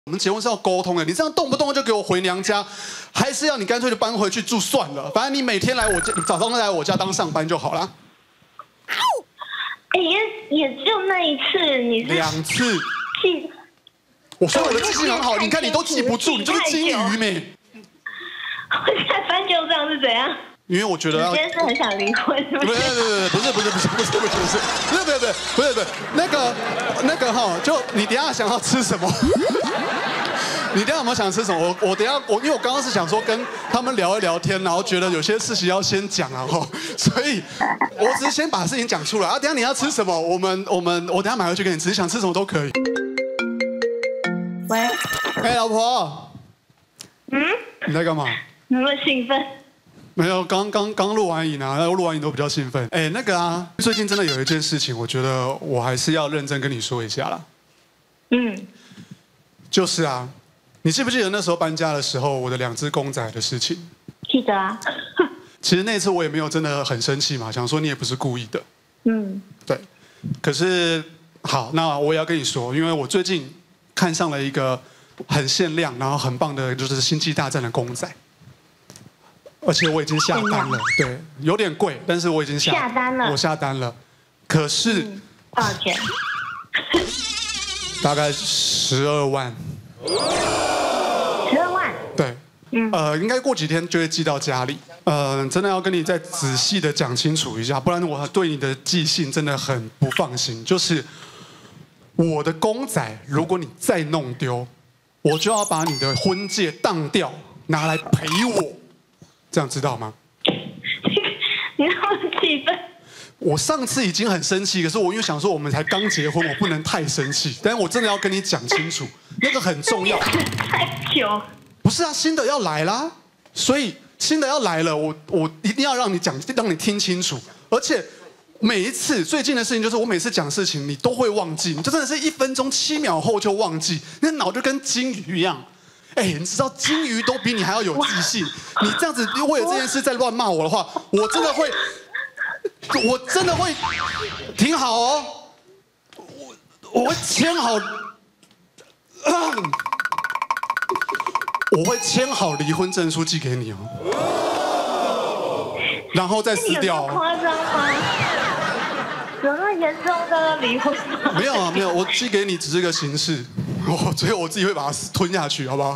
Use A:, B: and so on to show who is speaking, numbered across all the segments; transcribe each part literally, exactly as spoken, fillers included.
A: 我们结婚是要沟通的，你这样动不动就给我回娘家，还是要你干脆就搬回去住算了。反正你每天来我家，早上来我家当上班就好了。
B: 哎，也也就那一次，你是
A: 两次。
B: 记，
A: 我说我的记性很好，你看你都记不住，你就是金鱼没。
B: 我现在翻旧账是怎样？
A: 因为我觉得要，
B: 你今天是很想离婚，是不是？
A: 不是不是不是不是不是不是不是不是不是不是不是不是不是那个那个哈，就你等下想要吃什么？你等下有没有想吃什么？我我等下我因为我刚刚是想说跟他们聊一聊天，然后觉得有些事情要先讲啊哈，所以我只是先把事情讲出来啊。等下你要吃什么？我们我们我等下买回去给你吃，想吃什么都可以。
B: 喂，
A: 哎，老婆，
B: 嗯，
A: 你在干嘛？
B: 有没有兴奋？
A: 没有，刚刚刚录完影啊，录完影都比较兴奋。哎，那个啊，最近真的有一件事情，我觉得我还是要认真跟你说一下啦。
B: 嗯，
A: 就是啊，你记不记得那时候搬家的时候，我的两只公仔的事情？
B: 记得啊。
A: 其实那次我也没有真的很生气嘛，想说你也不是故意的。
B: 嗯，
A: 对。可是好，那我也要跟你说，因为我最近看上了一个很限量，然后很棒的，就是《星际大战》的公仔。 而且我已经下单了，对，有点贵，但是我已经下
B: 下单了，
A: 我下单了，可是、
B: 嗯、多少钱？
A: 大概十二万。
B: 十二万？
A: 对，嗯，呃，应该过几天就会寄到家里。呃，真的要跟你再仔细的讲清楚一下，不然我对你的记性真的很不放心。就是我的公仔，如果你再弄丢，我就要把你的婚戒当掉，拿来赔我。 这样知道吗？
B: 你那么气愤？
A: 我上次已经很生气，可是我因为想说我们才刚结婚，我不能太生气。但是我真的要跟你讲清楚，那个很重要。
B: 太久。
A: 不是啊，新的要来啦，所以新的要来了，我我一定要让你讲，让你听清楚。而且每一次最近的事情，就是我每次讲事情，你都会忘记，你就真的是一分钟七秒后就忘记，那脑就跟金鱼一样。 哎，你知道金鱼都比你还要有记性。你这样子为了这件事在乱骂我的话，我真的会，我真的会挺好哦。我我会签好，嗯、我会签好离婚证书寄给你哦，然后再撕掉、哦。
B: 有夸张吗？有那么严重的离婚吗？
A: 没有啊，没有，我寄给你只是个形式。 我所以我自己会把它吞下去，好不好？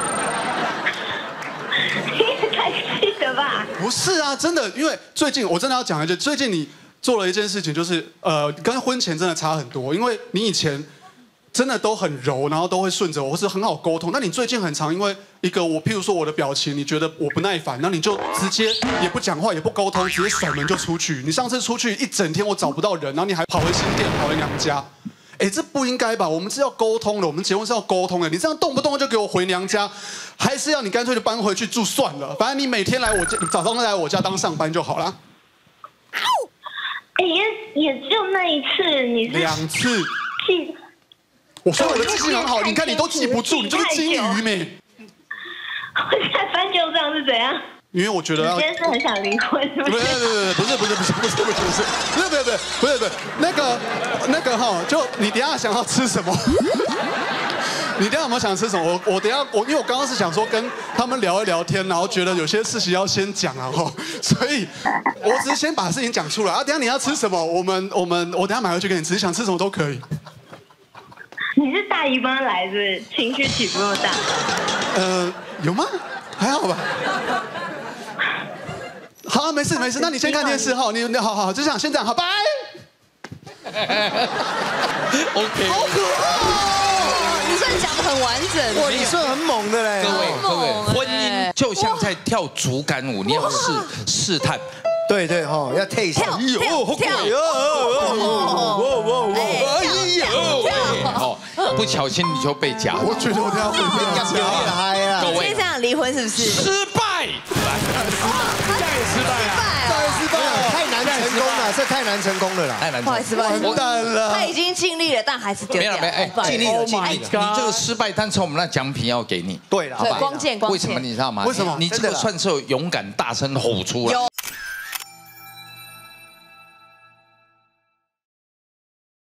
B: 你也太气了吧！
A: 不是啊，真的，因为最近我真的要讲一句，最近你做了一件事情，就是呃，跟婚前真的差很多，因为你以前真的都很柔，然后都会顺着我，或是很好沟通。那你最近很常因为一个我，譬如说我的表情，你觉得我不耐烦，那你就直接也不讲话，也不沟通，直接甩门就出去。你上次出去一整天，我找不到人，然后你还跑回新店，跑回娘家。 哎，这不应该吧？我们是要沟通的，我们结婚是要沟通的。你这样动不动就给我回娘家，还是要你干脆就搬回去住算了。反正你每天来我家，早上来我家当上班就好了。
B: 哎，也也就那一次，你是
A: 两次。
B: 记，
A: 我说我的记性很好，你看你都记不住，你就是金鱼没。
B: 我现在翻旧账是怎样？
A: 因为我觉得要，
B: 你今天是很想离婚，是不是？
A: 不是不是不是不是不是不是不是不是不是不是不是不是不是那个那个哈，就你等下想要吃什么？你等下有没有想吃什么？我我等下我因为我刚刚是想说跟他们聊一聊天，然后觉得有些事情要先讲啊哈，所以我只是先把事情讲出来啊。等下你要吃什么？我们我们我等下买回去给你吃，想吃什么都可以。
B: 你是大姨妈来是？情绪起伏那么大？
A: 呃，有吗？还好吧。 好、啊，没事没事，那你先看电视哈，你你好好就这样，先这样，好，拜。
C: OK，
A: 好可
D: 哦，你算讲得很完整，
C: 哇，你算很猛的嘞。
D: 各
C: 位
D: 各位，
C: 婚姻就像在跳竹竿舞，你要试试探。
E: 对对哈，要 taste。
D: 跳跳跳，
C: 哎呦，哦，不小心你就被夹。
A: 我觉得我等下会被
E: 讲越嗨啊！
D: 各位，今天这样离婚是不是？
C: 失败，
D: 再
C: 失败啊！
E: 再失败了，太难成功了，这太难成功了啦！
C: 太难，
D: 不好意思，不好意思，
A: 完蛋了。
D: 他已经尽力了，但还是丢掉。
C: 没有没有，哎，
E: 尽力了，尽力了。
C: 你这个失败，但是我们那奖品要给你。
E: 对了，
D: 对，光剑光剑。
C: 为什么你知道吗？
A: 为什么？
C: 你这个算是有勇敢大声吼出来。